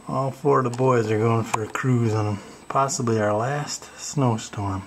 All four of the boys are going for a cruise on possibly our last snowstorm.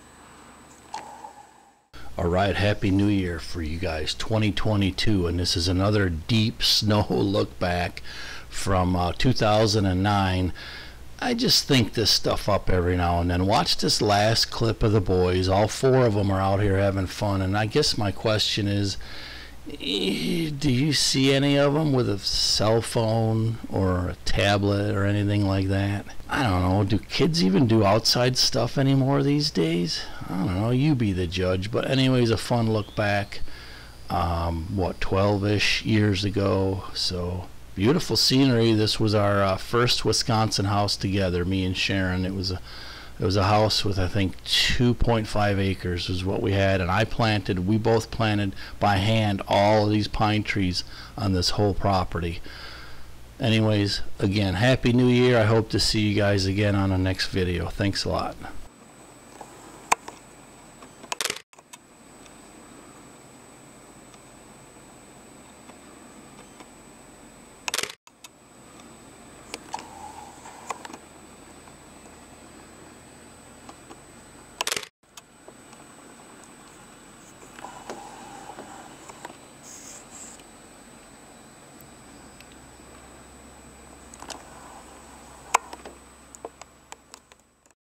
Alright, Happy New Year for you guys, 2022, and this is another deep snow look back from 2009. I just think this stuff up every now and then. Watch this last clip of the boys. All four of them are out here having fun, and I guess my question is, do you see any of them with a cell phone or a tablet or anything like that? I don't know. Do kids even do outside stuff anymore these days? I don't know. You be the judge. But anyways, a fun look back. What, 12-ish years ago. So beautiful scenery. This was our first Wisconsin house together, me and Sharon. It was a house with, I think, 2.5 acres is what we had, and we both planted by hand all of these pine trees on this whole property. Anyways, again, Happy New Year. I hope to see you guys again on the next video. Thanks a lot.